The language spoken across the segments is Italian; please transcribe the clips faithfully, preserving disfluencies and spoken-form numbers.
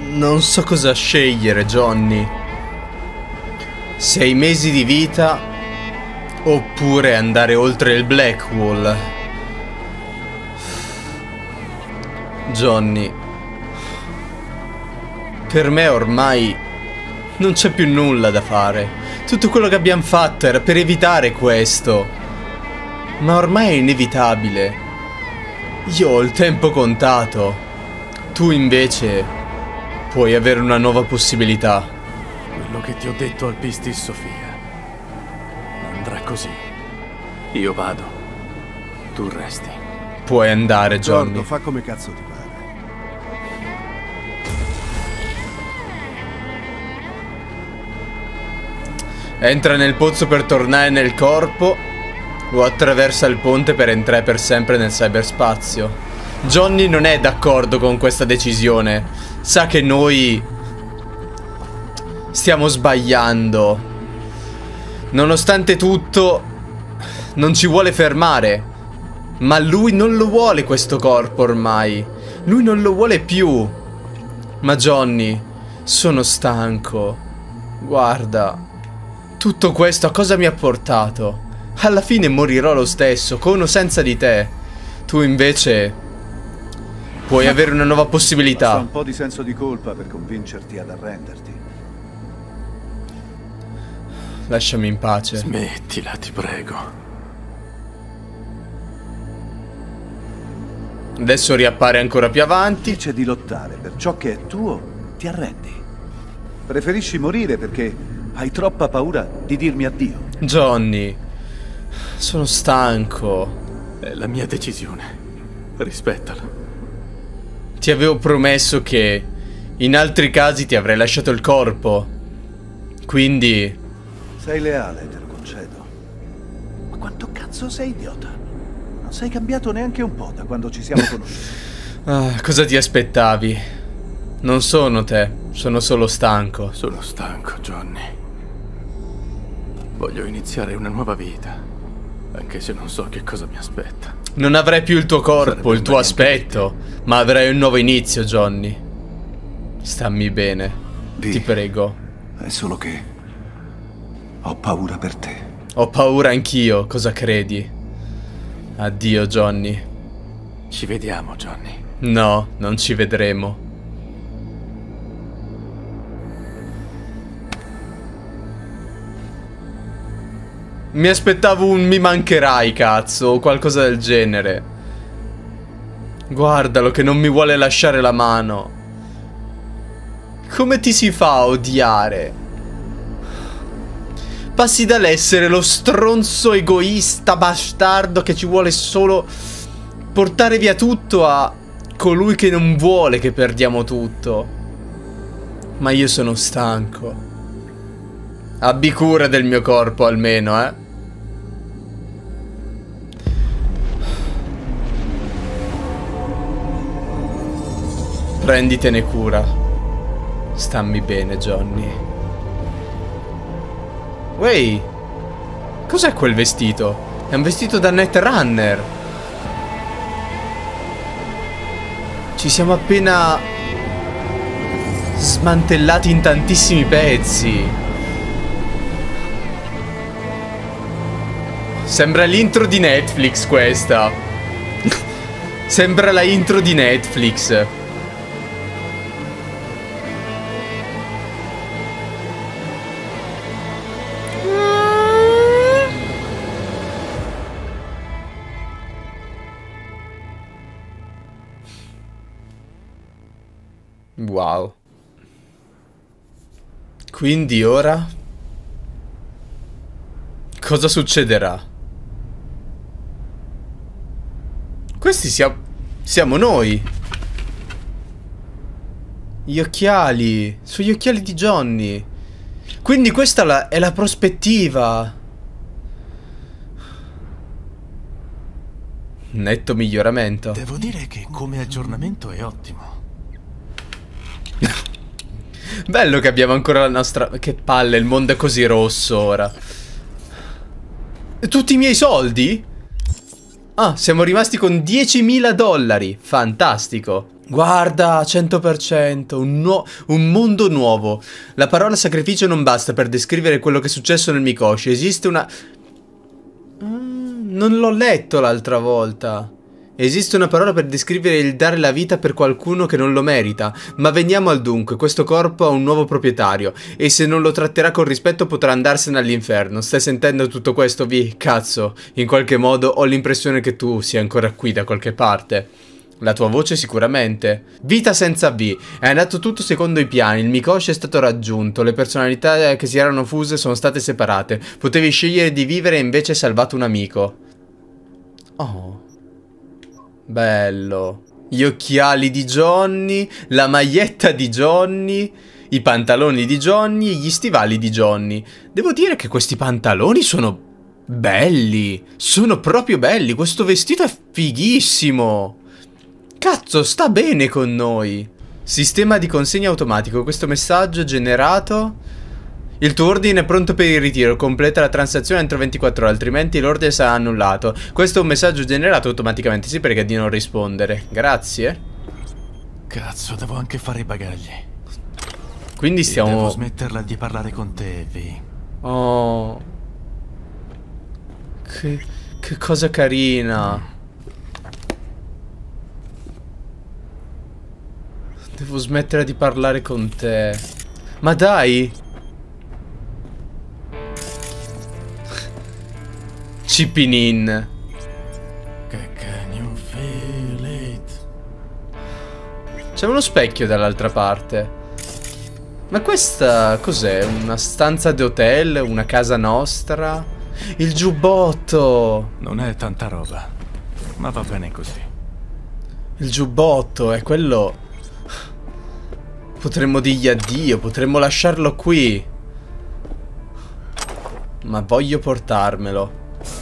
Non so cosa scegliere, Johnny. Sei mesi di vita oppure andare oltre il Blackwall. Johnny, per me ormai non c'è più nulla da fare. Tutto quello che abbiamo fatto era per evitare questo. Ma ormai è inevitabile. Io ho il tempo contato. Tu invece puoi avere una nuova possibilità. Quello che ti ho detto al Pistis Sofia andrà così. Io vado, tu resti. Puoi andare, Johnny. D'accordo, fa come cazzo ti pare. Entra nel pozzo per tornare nel corpo o attraversa il ponte per entrare per sempre nel cyberspazio. Johnny non è d'accordo con questa decisione. Sa che noi stiamo sbagliando. Nonostante tutto, non ci vuole fermare. Ma lui non lo vuole questo corpo ormai. Lui non lo vuole più. Ma Johnny, sono stanco. Guarda, tutto questo a cosa mi ha portato? Alla fine morirò lo stesso, con o senza di te. Tu invece puoi avere una nuova possibilità. Basta un po' di senso di colpa per convincerti ad arrenderti. Lasciami in pace. Smettila, ti prego. Adesso riappare ancora più avanti. Invece di lottare per ciò che è tuo, ti arrendi. Preferisci morire perché hai troppa paura di dirmi addio. Johnny, sono stanco. È la mia decisione. Rispettala. Ti avevo promesso che in altri casi ti avrei lasciato il corpo. Quindi Sei leale, te lo concedo. Ma quanto cazzo sei idiota? Non sei cambiato neanche un po' da quando ci siamo conosciuti. ah, cosa ti aspettavi? Non sono te, sono solo stanco. Sono stanco, Johnny. Voglio iniziare una nuova vita, anche se non so che cosa mi aspetta. Non avrai più il tuo corpo, Sarebbe il tuo aspetto, ma avrai un nuovo inizio, Johnny. Stammi bene, Dì, ti prego. È solo che ho paura per te. Ho paura anch'io, cosa credi? Addio, Johnny. Ci vediamo, Johnny. No, non ci vedremo. Mi aspettavo un mi mancherai, cazzo, o qualcosa del genere. Guardalo che non mi vuole lasciare la mano. Come ti si fa a odiare? Passi dall'essere lo stronzo egoista bastardo che ci vuole solo portare via tutto a colui che non vuole che perdiamo tutto. Ma io sono stanco. Abbi cura del mio corpo almeno, eh. Prenditene cura. Stammi bene, Johnny. Wey, cos'è quel vestito? È un vestito da Netrunner. Ci siamo appena smantellati in tantissimi pezzi. Sembra l'intro di Netflix questa. Sembra la intro di Netflix. Wow. Quindi ora cosa succederà? Questi siamo siamo noi. Gli occhiali, sugli occhiali di Johnny. Quindi questa la, è la prospettiva. Netto miglioramento. Devo dire che come aggiornamento è ottimo. Bello che abbiamo ancora la nostra... Che palle, il mondo è così rosso ora. Tutti i miei soldi? Ah, siamo rimasti con diecimila dollari. Fantastico. Guarda, cento per cento, un, nu un mondo nuovo. La parola sacrificio non basta per descrivere quello che è successo nel Mikoshi. Esiste una... Mm, non l'ho letto l'altra volta. Esiste una parola per descrivere il dare la vita per qualcuno che non lo merita. Ma veniamo al dunque, questo corpo ha un nuovo proprietario e se non lo tratterà con rispetto potrà andarsene all'inferno. Stai sentendo tutto questo, Vi? Cazzo, in qualche modo ho l'impressione che tu sia ancora qui da qualche parte. La tua voce sicuramente. Vita senza V. È andato tutto secondo i piani. Il Mikoshi è stato raggiunto. Le personalità che si erano fuse sono state separate. Potevi scegliere di vivere e invece hai salvato un amico. Oh. Bello. Gli occhiali di Johnny. La maglietta di Johnny. I pantaloni di Johnny e gli stivali di Johnny. Devo dire che questi pantaloni sono belli. Sono proprio belli. Questo vestito è fighissimo. Cazzo, sta bene con noi. Sistema di consegna automatico. Questo messaggio generato. Il tuo ordine è pronto per il ritiro. Completa la transazione entro ventiquattro ore, altrimenti l'ordine sarà annullato. Questo è un messaggio generato automaticamente. Si prega di non rispondere. Grazie. Cazzo, devo anche fare i bagagli. Quindi stiamo... E devo smetterla di parlare con te, Vi. Oh. Che, che cosa carina. Devo smettere di parlare con te. Ma dai. Cipinin. C'è uno specchio dall'altra parte. Ma questa cos'è? Una stanza d'hotel? Una casa nostra? Il giubbotto. Non è tanta roba, ma va bene così. Il giubbotto è quello. Potremmo dirgli addio, potremmo lasciarlo qui. Ma voglio portarmelo.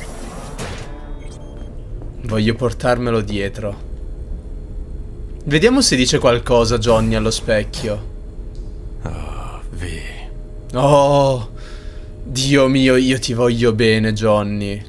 Voglio portarmelo dietro. Vediamo se dice qualcosa Johnny allo specchio. Oh, Vi. Oh, Dio mio, io ti voglio bene, Johnny.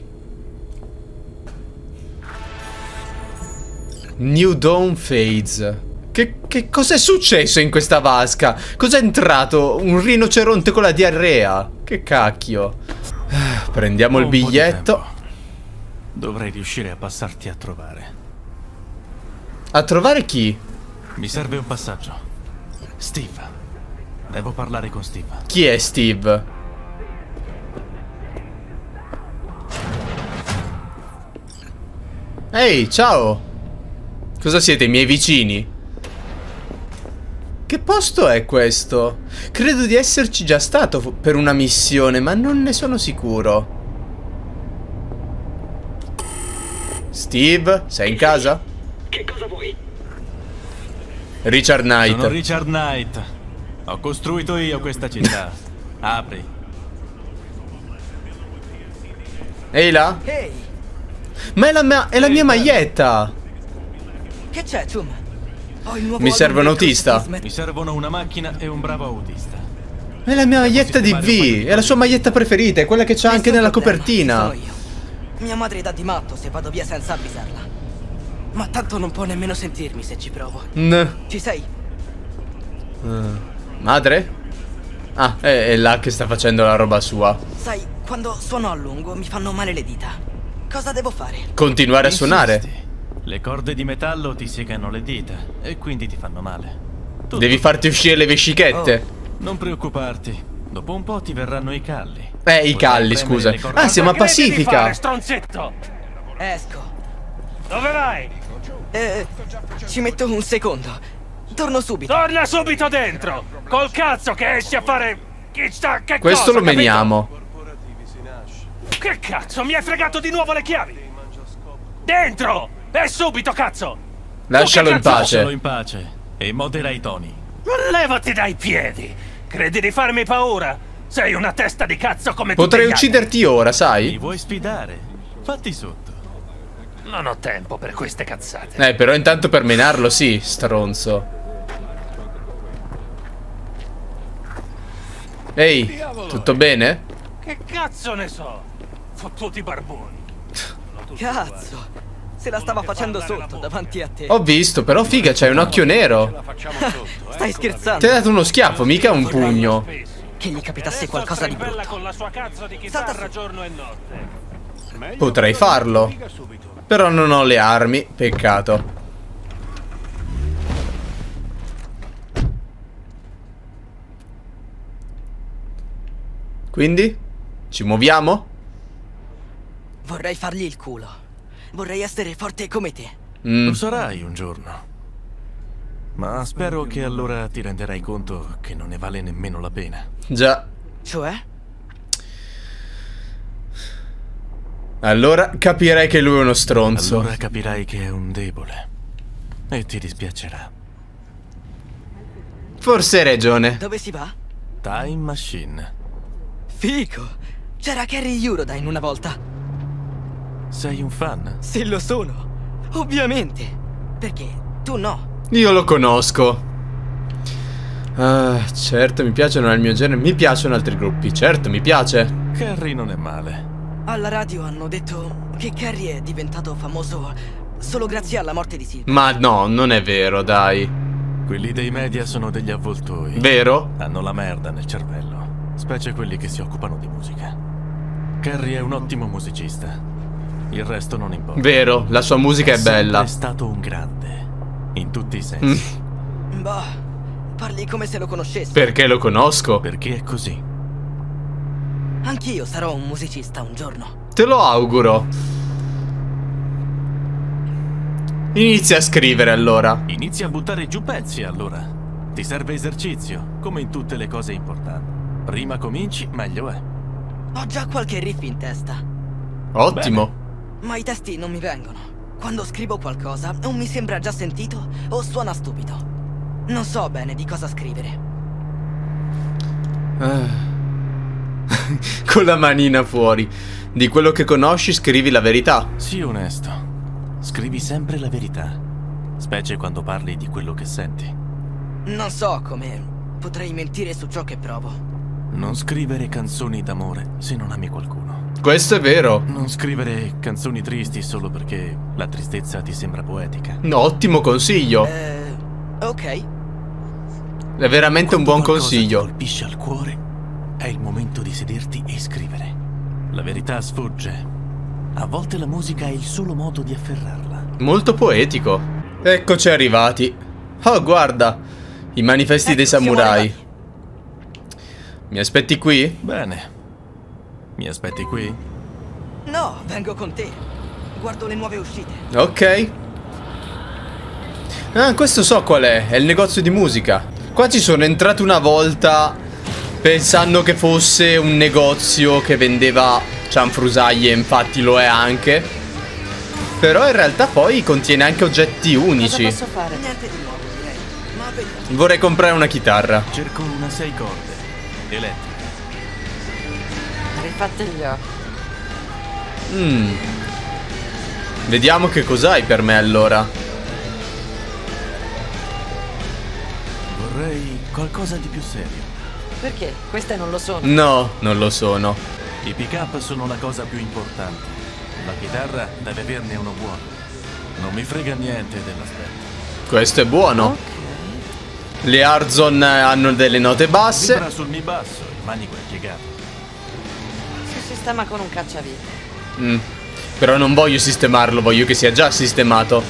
New Dawn Fades. Che, che cos'è successo in questa vasca? Cos'è entrato? Un rinoceronte con la diarrea? Che cacchio. Prendiamo il biglietto. Dovrei riuscire a passarti a trovare. A trovare chi? Mi serve un passaggio. Steve. Devo parlare con Steve. Chi è Steve? Ehi, ciao. Cosa siete, i miei vicini? Che posto è questo? Credo di esserci già stato per una missione, ma non ne sono sicuro. Steve, sei in casa? Che cosa vuoi? Richard Knight. Sono Richard Knight. Ho costruito io questa città. Apri. Ehi là? Ehi, Ma è la mia, è la mia maglietta. che c'è, Chum? Ho il nuovo Mi serve un album del autista. Christmas. Mi servono una macchina e un bravo autista. È la mia maglietta di V. È la sua maglietta preferita. È quella che c'ha anche Nessun nella problema, copertina. ci sono io. Mia madre dà di matto se vado via senza avvisarla. Ma tanto non può nemmeno sentirmi se ci provo. N Ci sei? uh, Madre? Ah, è, è là che sta facendo la roba sua. Sai, quando suono a lungo mi fanno male le dita. Cosa devo fare? Continuare a suonare. Insisti. Le corde di metallo ti segano le dita e quindi ti fanno male. Tutto. Devi farti uscire le vescichette. Non preoccuparti. Dopo un po' ti verranno i calli. Eh, i calli, scusa. Ah, siamo a Pacifica. Stronzetto! Esco. Dove vai? Eh, ci metto un secondo. Torno subito. Torna subito dentro! Col cazzo che esci a fare... Chi sta... Che Questo cosa, lo capito? meniamo. Che cazzo? Mi hai fregato di nuovo le chiavi! Dentro! E subito, cazzo! Lascialo Tu che in cazzo- pace. Lascialo in pace e modera i toni. Levati dai piedi! Credi di farmi paura? Sei una testa di cazzo come tutti Potrei gli altri. ucciderti ora, Mi sai? vuoi sfidare? Fatti sotto. Non ho tempo per queste cazzate. Eh, però intanto per menarlo, sì, stronzo. Ehi, tutto bene? Che cazzo ne so? Fottuti barboni. Cazzo. Se la stava facendo sotto, davanti a te. Ho visto, però figa, c'hai un occhio nero. Stai scherzando? Ti ha dato uno schiaffo, mica un pugno. Che gli capitasse qualcosa di brutto. con la sua cazzo di chitarra giorno e notte. Potrei farlo. Però non ho le armi, peccato. Quindi? Ci muoviamo? Vorrei fargli il culo. Vorrei essere forte come te. Mm. Lo sarai un giorno. Ma spero che allora ti renderai conto che non ne vale nemmeno la pena. Già. Cioè? Allora capirai che lui è uno stronzo. Allora capirai che è un debole. E ti dispiacerà. Forse hai ragione. Dove si va? Time Machine. Fico! C'era Carrie Eurodyne una volta. Sei un fan? Se lo sono. Ovviamente. Perché tu no. Io lo conosco. Ah, certo, mi piacciono nel mio genere. Mi piacciono altri gruppi. Certo, mi piace. Carrie non è male. Alla radio hanno detto che Carrie è diventato famoso solo grazie alla morte di Silvia. Ma no, non è vero, dai. Quelli dei media sono degli avvoltoi. Vero? Hanno la merda nel cervello. Specie quelli che si occupano di musica. Carrie è un ottimo musicista. Il resto non importa. Vero, la sua musica è bella. È stato un grande. In tutti i sensi. Mm. Bah, parli come se lo conoscessi. Perché lo conosco. Perché è così. Anch'io sarò un musicista un giorno. Te lo auguro. Inizia a scrivere allora. Inizia a buttare giù pezzi allora. Ti serve esercizio, come in tutte le cose importanti. Prima cominci, meglio è. Ho già qualche riff in testa. Ottimo. Ma i testi non mi vengono. Quando scrivo qualcosa o mi sembra già sentito o suona stupido. Non so bene di cosa scrivere. Ah. Con la manina fuori. Di quello che conosci scrivi la verità. Sii onesto. Scrivi sempre la verità. Specie quando parli di quello che senti. Non so come potrei mentire su ciò che provo. Non scrivere canzoni d'amore se non ami qualcuno. Questo è vero. Non scrivere canzoni tristi solo perché la tristezza ti sembra poetica. No, ottimo consiglio. Eh, ok. È veramente un buon Quando qualcosa consiglio. ti colpisce al cuore, è il momento di sederti e scrivere. La verità sfugge. A volte la musica è il solo modo di afferrarla. Molto poetico. Eccoci arrivati. Oh, guarda. I manifesti Ecco, dei siamo samurai. arrivati. Mi aspetti qui? Bene. Mi aspetti qui? No, vengo con te. Guardo le nuove uscite. Ok. Ah, questo so qual è. È il negozio di musica. Qua ci sono entrato una volta pensando che fosse un negozio che vendeva cianfrusaglie, infatti lo è anche. Però in realtà poi contiene anche oggetti unici. Cosa posso fare? Niente di nuovo, direi. Ma vediamo. Vorrei comprare una chitarra. Cerco una sei corde. Elettrica. Rifatte gli occhi. Mm. Vediamo che cos'hai per me allora. Vorrei qualcosa di più serio. Perché? Queste non lo sono. No, non lo sono. I pick-up sono la cosa più importante. La chitarra deve averne uno buono. Non mi frega niente dell'aspetto. Questo è buono. Ok. Le Arzon hanno delle note basse. Vibra sul mi basso, il manico è piegato. Si sistema con un cacciavite. Mm. Però non voglio sistemarlo, voglio che sia già sistemato.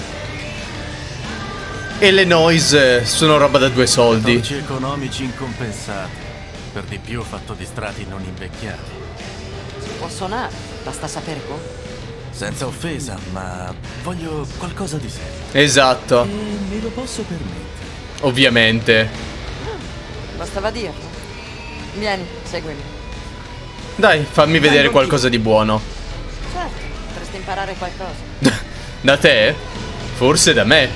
E le noise sono roba da due soldi. Torci economici incompensati. Per di più ho fatto di strati non invecchiati. Si può suonare, basta sapere come. Senza offesa, ma voglio qualcosa di serio. Esatto. E me lo posso permettere. Ovviamente. Bastava dirlo. Vieni, seguimi. Dai, fammi vedere qualcosa di buono. Certo, potresti imparare qualcosa. Da te? Forse da me.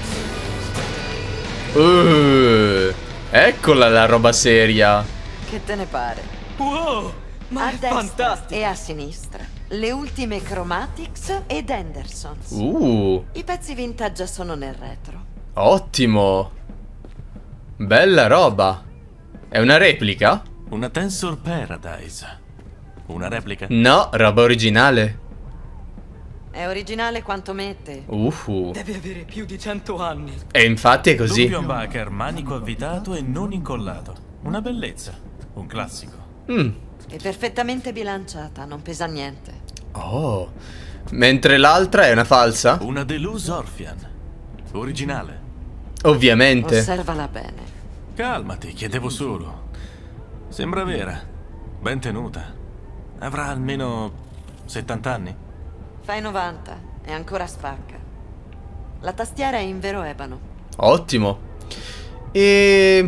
Uh, eccola la roba seria. Che te ne pare? Wow! Ma a è destra fantastico! e a sinistra le ultime Chromatics ed Andersons. Uh, I pezzi vintage sono nel retro. ottimo. Bella roba. È una replica? Una Tensor Paradise. Una replica? No, roba originale. È originale quanto mette. Uhu. Deve avere più di cento anni. E infatti è così. Doppio humbucker, manico avvitato e non incollato. Una bellezza. Un classico. Mm. È perfettamente bilanciata, non pesa niente. Oh. Mentre l'altra è una falsa? Una Deluxe Orphean. Originale. Ovviamente. Osservala bene. Calmati, chiedevo solo. Sembra vera. Ben tenuta. Avrà almeno settanta anni. Fai novanta e ancora spacca. La tastiera è in vero ebano. Ottimo. E...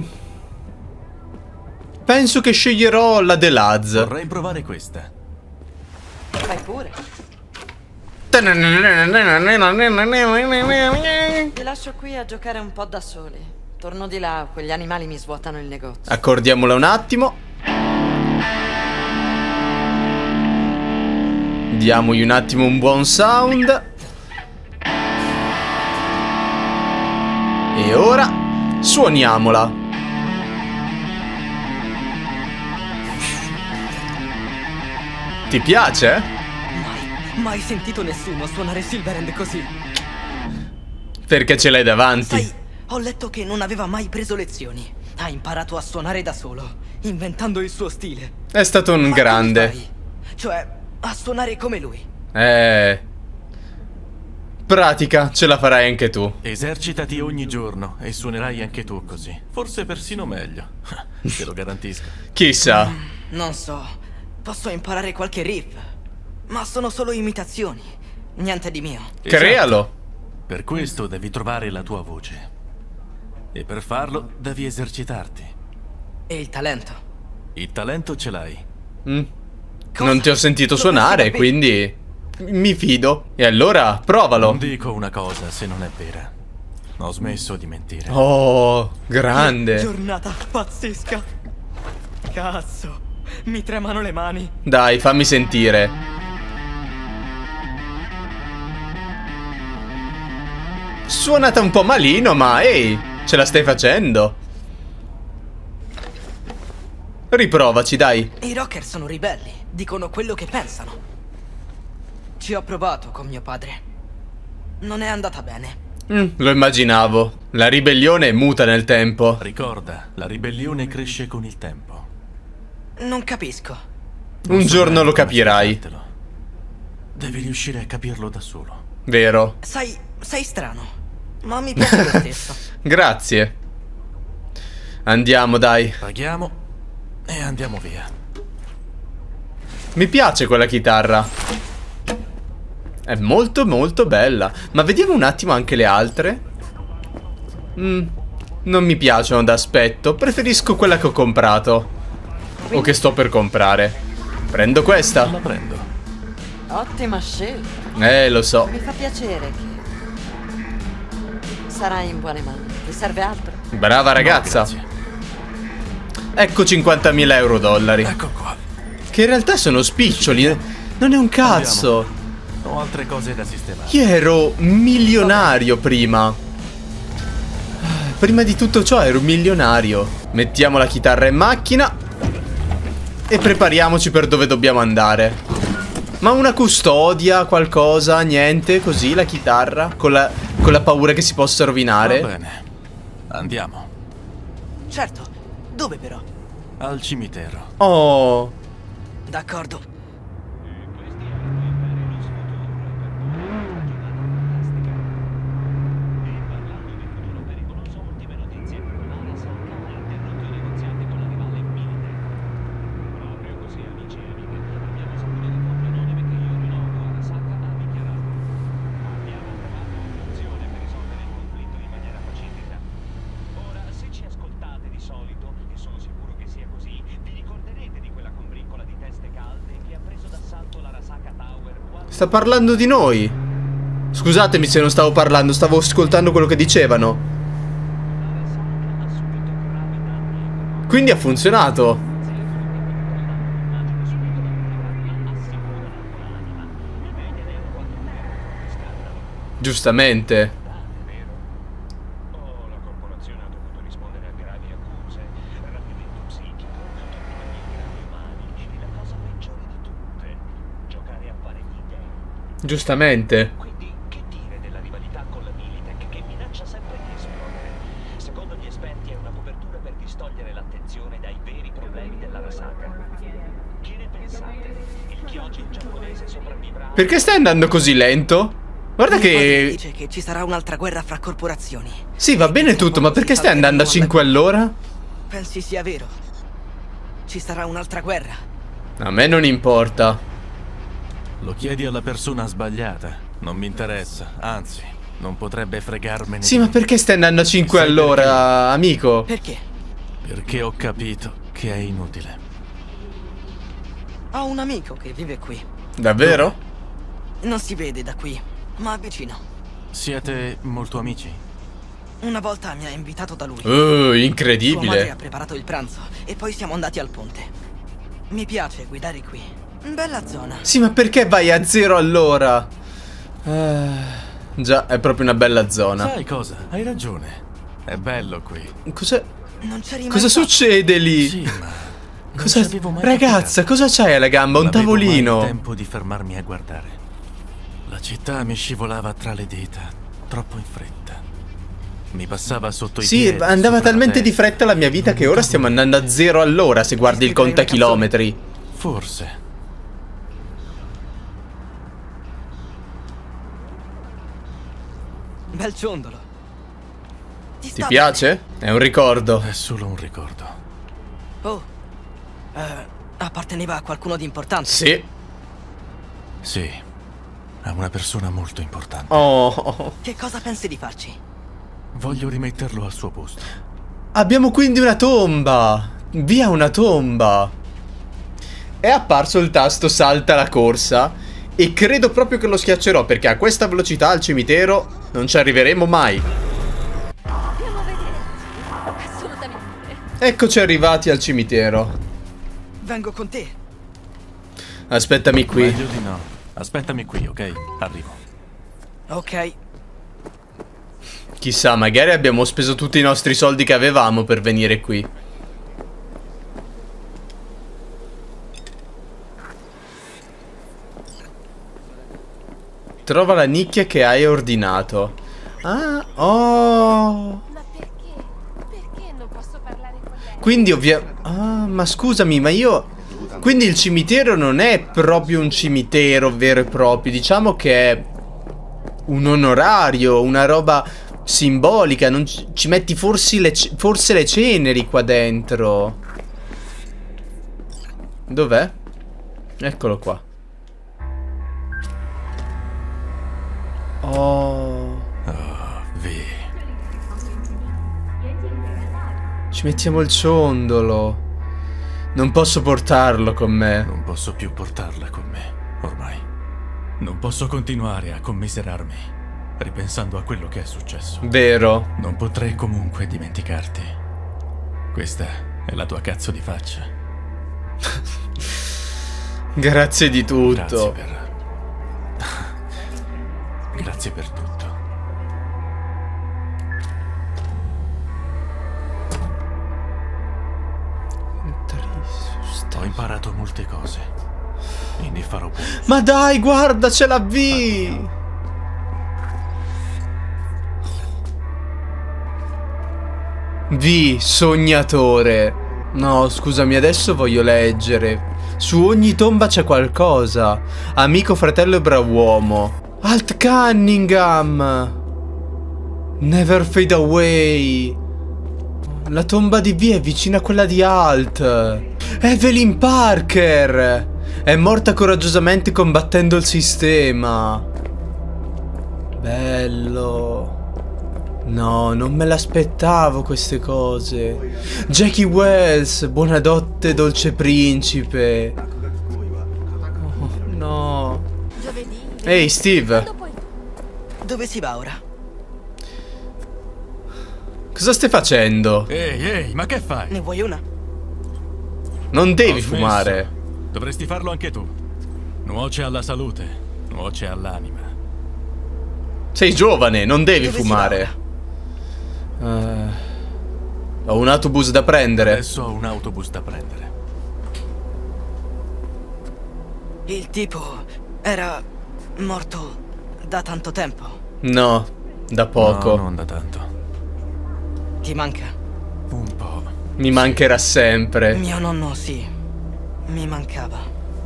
penso che sceglierò la Delaz. Vorrei provare questa. Fai pure. Ti lascio qui a giocare un po' da soli. Torno di là, quegli animali mi svuotano il negozio. Accordiamola un attimo. Diamogli un attimo un buon sound. E ora suoniamola. Ti piace? Mai, mai sentito nessuno suonare Silverhand così. Perché ce l'hai davanti. Sai, ho letto che non aveva mai preso lezioni. Ha imparato a suonare da solo, inventando il suo stile. È stato un Ma come grande. fai? Cioè, a suonare come lui. Eh... pratica, ce la farai anche tu. Esercitati ogni giorno e suonerai anche tu così. Forse persino meglio. Te lo garantisco. Chissà. Non so, posso imparare qualche riff, ma sono solo imitazioni, niente di mio. Crealo. Esatto. Per questo devi trovare la tua voce. E per farlo devi esercitarti. E il talento? Il talento ce l'hai. Mm. Cosa? Non ti ho sentito Dove suonare, si va quindi mi fido. E allora provalo. Non dico una cosa se non è vera. Ho smesso di mentire. Oh, grande. Giornata pazzesca. Cazzo, mi tremano le mani. Dai, fammi sentire. Suonata un po' malino, ma ehi, ce la stai facendo. Riprovaci, dai. I rocker sono ribelli, dicono quello che pensano. Ci ho provato con mio padre. Non è andata bene. Mm, lo immaginavo. La ribellione muta nel tempo. Ricorda, la ribellione cresce con il tempo. Non capisco. Un Non giorno so lo come capirai. spiegartelo. Devi riuscire a capirlo da solo. Vero. Sai, sei strano, ma mi piace lo stesso. Grazie. Andiamo, dai. Paghiamo e andiamo via. Mi piace quella chitarra. È molto molto bella. Ma vediamo un attimo anche le altre. Mm, non mi piacciono d'aspetto. Preferisco quella che ho comprato. O che sto per comprare. Prendo questa. La prendo. Ottima scelta. Eh, lo so. Mi fa piacere che sarai in buone mani. Ti serve altro? Brava ragazza. No, grazie. Ecco cinquantamila euro dollari. Ecco qua. Che in realtà sono spiccioli. Non è un cazzo. Andiamo. Ho altre cose da sistemare. Io ero milionario prima. Prima di tutto ciò ero milionario. Mettiamo la chitarra in macchina e prepariamoci per dove dobbiamo andare. Ma una custodia, qualcosa, niente, così la chitarra, con la, con la paura che si possa rovinare. Va bene. Andiamo. Certo, dove però? Al cimitero. Oh, D'accordo. sta parlando di noi. Scusatemi se non stavo parlando, stavo ascoltando quello che dicevano. Quindi ha funzionato. Giustamente. Giustamente. Quindi che dire della rivalità con la Militech che minaccia sempre di esplodere? Secondo gli esperti è una copertura per distogliere l'attenzione dai veri problemi della Arasaka. Che ne pensate? Il Kyojin giapponese sopravvivrà? Perché stai andando così lento? Guarda Mio padre che... dice che ci sarà un'altra guerra fra corporazioni. Sì, va bene tutto, ma perché stai andando a cinque all'ora? Pensi sia vero? Ci sarà un'altra guerra? A me non importa. Lo chiedi alla persona sbagliata. Non mi interessa, anzi, non potrebbe fregarmene. Sì, ma perché stai andando a cinque Sai all'ora, perché? amico? Perché? Perché ho capito che è inutile. Ho un amico che vive qui. Davvero? Non si vede da qui, ma vicino. Siete molto amici? Una volta mi ha invitato da lui. Uh, Sua madre ha incredibile. preparato il pranzo e poi siamo andati al ponte. Mi piace guidare qui. Bella zona. Sì, ma perché vai a zero all'ora? Uh, già, è proprio una bella zona. Sai cosa? Hai ragione. È bello qui. Cosa... Non c'è rimasto. Cosa succede lì? Sì, ma non Cosa... ci avevo mai Ragazza, capitato. cosa c'hai alla gamba? Un Non avevo mai tavolino. il tempo di fermarmi a guardare. La città mi scivolava tra le dita, troppo in fretta. Mi passava sotto i Sì, piedi. andava sopra la talmente di testa. fretta la mia vita che ora stiamo andando a zero all'ora se guardi il contachilometri. Forse. Bel ciondolo. Ti, Ti sta piace? È un ricordo. È solo un ricordo. bene? Oh. Eh, apparteneva a qualcuno di importante. Sì. Sì, a una persona molto importante. Oh. Che cosa pensi di farci? Voglio rimetterlo al suo posto. Abbiamo quindi una tomba. Via una tomba. È apparso il tasto salta la corsa. E credo proprio che lo schiaccerò, perché a questa velocità al cimitero non ci arriveremo mai. Dobbiamo vederci. Assolutamente. Eccoci arrivati al cimitero. Vengo con te. Aspettami qui. Meglio di no. Aspettami qui, ok? Arrivo. Ok. Chissà, magari abbiamo speso tutti i nostri soldi che avevamo per venire qui. Trova la nicchia che hai ordinato. Ah, oh. Ma perché? Perché non posso parlare con lei? Quindi ovvia... Ah, ma scusami, ma io... Quindi il cimitero non è proprio un cimitero vero e proprio. Diciamo che è un onorario, una roba simbolica. Non ci, ci metti forse le, forse le ceneri qua dentro. Dov'è? Eccolo qua. Oh. Oh, vi. Ci mettiamo il ciondolo. Non posso portarlo con me. Non posso più portarla con me, ormai. Non posso continuare a commiserarmi, ripensando a quello che è successo. Vero. Non potrei comunque dimenticarti. Questa è la tua cazzo di faccia. Grazie di tutto. Grazie per... Grazie per tutto. Ho imparato molte cose. E ne farò più. Ma dai, guarda, c'è la V. V, sognatore. No, scusami, adesso voglio leggere. Su ogni tomba c'è qualcosa. Amico, fratello e brav'uomo. Alt Cunningham. Never fade away. La tomba di V è vicina a quella di Alt. Evelyn Parker. È morta coraggiosamente combattendo il sistema. Bello. No, non me l'aspettavo queste cose. Jackie Wells, buonanotte dolce principe. Oh, no. Giovedì. Ehi, Steve. Quando puoi? Dove si va ora? Cosa stai facendo? Ehi, ehi, ma che fai? Ne vuoi una? Non devi Ho smesso. fumare. Dovresti farlo anche tu. Nuoce alla salute, nuoce all'anima. Sei giovane, non devi Dove si fumare. Eh, ho un autobus da prendere. Adesso ho un autobus da prendere. Il tipo era morto da tanto tempo? No, da poco. No, non da tanto. Ti manca? Un po'. Mi mancherà sempre. Mio nonno sì, mi mancava.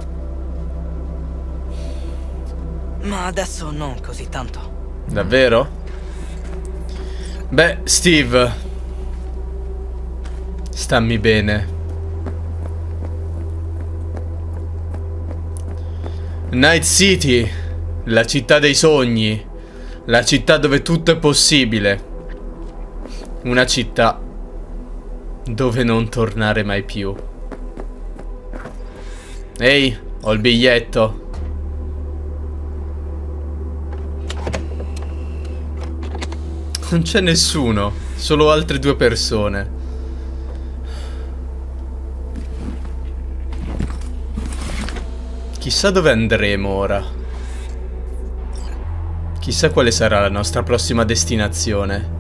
Ma adesso non così tanto. Davvero? Beh, Steve, stammi bene. Night City, la città dei sogni, la città dove tutto è possibile. Una città dove non tornare mai più. Ehi, ho il biglietto. Non c'è nessuno, solo altre due persone. Chissà dove andremo ora. Chissà quale sarà la nostra prossima destinazione.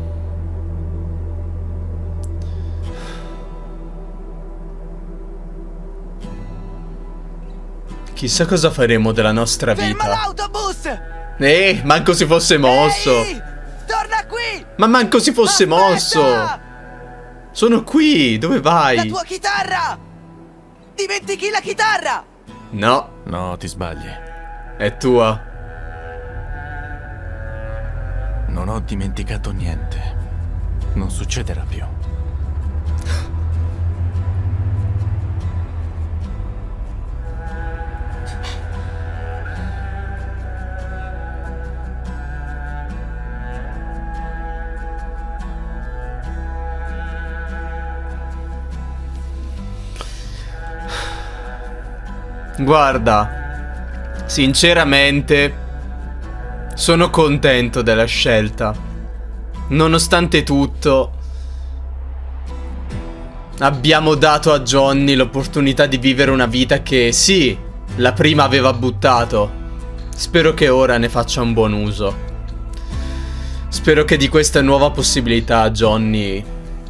Chissà cosa faremo della nostra vita. Ferma l'autobus! Eh, manco si fosse mosso. Ehi, torna qui! Ma manco si fosse Aspetta! mosso. Sono qui, dove vai? La tua chitarra! Dimentichi la chitarra! No, No, ti sbagli. è tua. Non ho dimenticato niente. Non succederà più. Guarda, sinceramente sono contento della scelta. Nonostante tutto, abbiamo dato a Johnny l'opportunità di vivere una vita che sì, la prima aveva buttato. Spero che ora ne faccia un buon uso. Spero che di questa nuova possibilità Johnny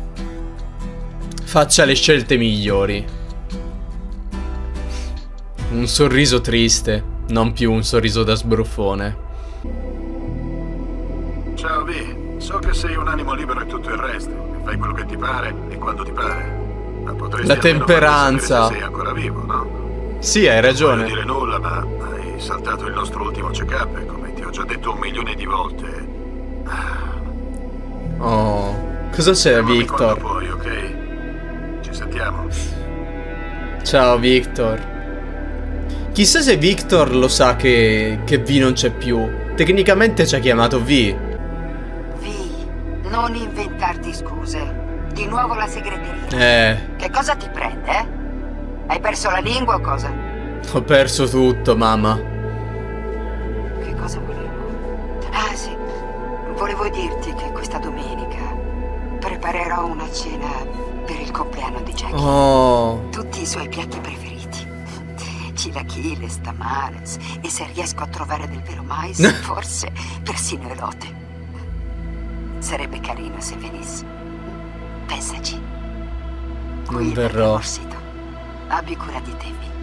faccia le scelte migliori. Un sorriso triste, non più un sorriso da sbruffone. Ciao V, so che sei un animo libero e tutto il resto, che fai quello che ti pare e quando ti pare. Ma potresti La almeno temperanza. farmi sapere se sei ancora vivo, no? Sì, hai Non ragione. voglio dire nulla, ma hai saltato il nostro ultimo check-up e come ti ho già detto un milione di volte. Oh, cosa c'è, Chiamami quando Victor? puoi, ok? Ci sentiamo. Ciao, Victor. Chissà se Victor lo sa che, che V non c'è più. Tecnicamente ci ha chiamato V. V, non inventarti scuse. Di nuovo la segreteria. Eh, Che cosa ti prende, eh? Hai perso la lingua o cosa? ho perso tutto, mamma. Che cosa volevo? Ah, sì. Volevo dirti che questa domenica preparerò una cena per il compleanno di Jackie. Oh, Tutti i suoi piatti preferiti. Chilaquiles, tamales e se riesco a trovare del vero mais, forse persino elote. Sarebbe carino se venisse. Pensaci. non Qui verrò. nel sito. Abbi cura di te,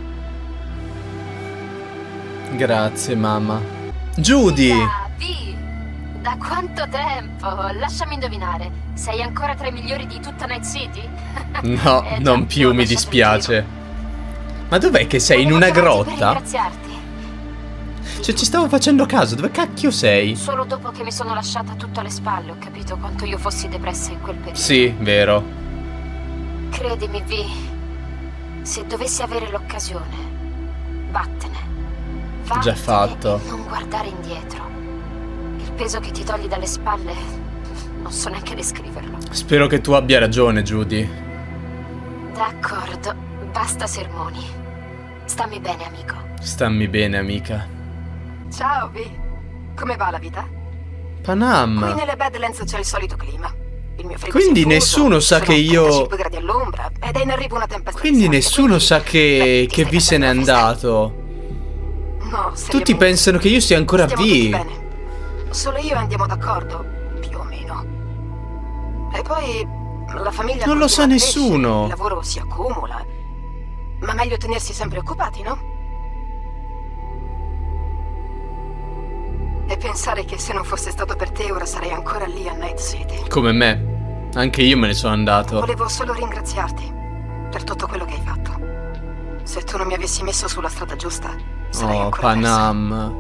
Vi. Grazie, mamma. Judy! Ah, Vi, da quanto tempo? Lasciami indovinare. Sei ancora tra i migliori di tutta Night City? No, Eh, già, non più, ti ho mi lasciato in dispiace. Ma dov'è che sei? In Volevo una chiamarti per grotta? ringraziarti. Cioè, ci stavo facendo caso, dove cacchio sei? Solo dopo che mi sono lasciata tutto alle spalle ho capito quanto io fossi depressa in quel periodo. Sì, vero. Credimi, Vi, se dovessi avere l'occasione, vattene. Vattene Già fatto. e non guardare indietro. Il peso che ti togli dalle spalle, non so neanche descriverlo. Spero che tu abbia ragione, Judy. D'accordo, basta sermoni. Stammi bene, amico. Stammi bene, amica. Ciao, Vi. Come va la vita? Qui Panam. nelle Badlands c'è il solito clima. Il mio frigo Quindi si è chiuso, nessuno sa sono che io- quarantacinque gradi all'ombra ed è in arrivo una tempesta. Quindi di sangue, nessuno quindi- sa che, Beh, ti che stai V se n'è facendo la festa? andato. No, Tutti seriamente. pensano che io sia ancora Stiamo tutti V. bene. Solo io andiamo d'accordo, più o meno. E poi la famiglia Non lo continua sa a crescere, nessuno. il lavoro si accumula. Ma meglio tenersi sempre occupati, no? E pensare che se non fosse stato per te ora sarei ancora lì a Night City. Come me. Anche io me ne sono andato. Volevo solo ringraziarti per tutto quello che hai fatto. Se tu non mi avessi messo sulla strada giusta, sarei Oh, ancora Panam.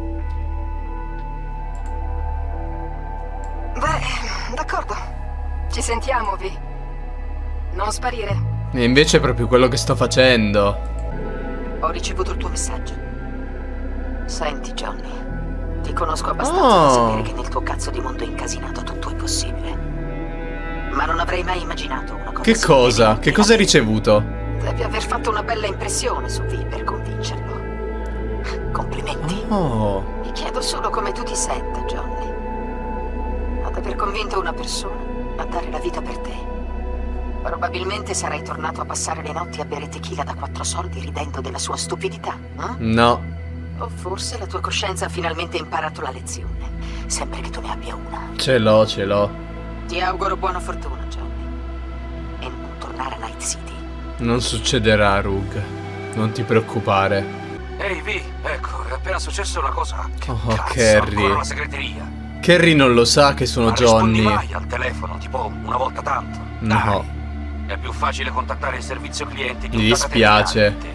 persa. Beh, d'accordo. Ci sentiamo, Vi. Non sparire. E invece è proprio quello che sto facendo. Ho ricevuto il tuo messaggio. Senti, Johnny. Ti conosco abbastanza Oh. da sapere che nel tuo cazzo di mondo incasinato tutto è possibile. Ma non avrei mai immaginato una cosa. Che cosa? Che cosa hai ricevuto? Devi aver fatto una bella impressione su Vi per convincerlo. Complimenti. Oh. Mi chiedo solo come tu ti senta, Johnny. Ad aver convinto una persona a dare la vita per te. Probabilmente sarai tornato a passare le notti a bere tequila da quattro soldi ridendo della sua stupidità, eh? No. O forse la tua coscienza ha finalmente imparato la lezione, sempre che tu ne abbia una. Ce l'ho, ce l'ho. Ti auguro buona fortuna, Johnny. E non tornare a Night City. Non succederà, Rug. Non ti preoccupare. Ehi, Vi, ecco, è appena successa una cosa. Che Oh, cazzo, Kerry. ancora la segreteria. Kerry non lo sa che sono Ma rispondi Johnny. mai al telefono, tipo una volta tanto? No. Dai, è più facile contattare il servizio clienti che Mi un dispiace. datatecnico.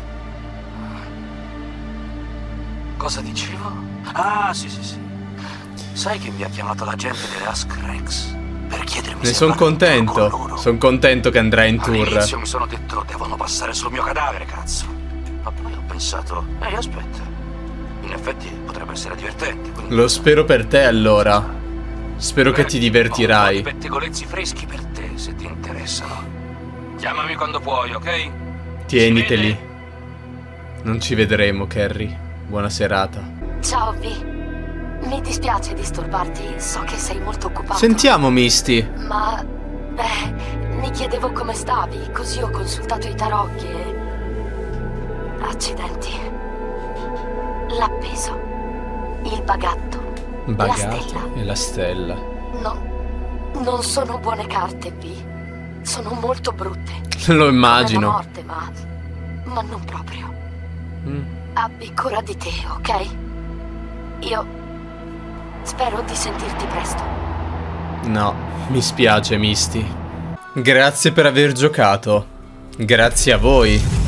Cosa dicevo? Ah, sì, sì, sì. Sai che mi ha chiamato la gente delle Ask Rex per chiedermi Ne se sono andare in tour con contento. loro. Sono contento che andrai in tour. All'inizio mi sono detto devono passare sul mio cadavere, cazzo. Ma poi ho pensato, ehi, aspetta. In effetti potrebbe essere divertente. Quindi... Lo spero per te allora. Spero che Beh, ti Ho divertirai. un po' di pettegolezzi freschi per te, se ti interessano. Chiamami quando puoi, ok? Tieniteli. Si vede? Non ci vedremo, Kerry. Buona serata. Ciao, Vi. Mi dispiace disturbarti, so che sei molto occupato. Sentiamo, Misty. Ma... beh, mi chiedevo come stavi, così ho consultato i tarocchi e... Accidenti. L'appeso. Il bagatto. La Bagato stella. e la stella. No, non sono buone carte, Vi. Sono molto brutte. Lo Come la immagino. morte, ma... ma non proprio. Mm. Abbi cura di te, ok? Io spero di sentirti presto. No, mi spiace, Misty. Grazie per aver giocato. Grazie a voi.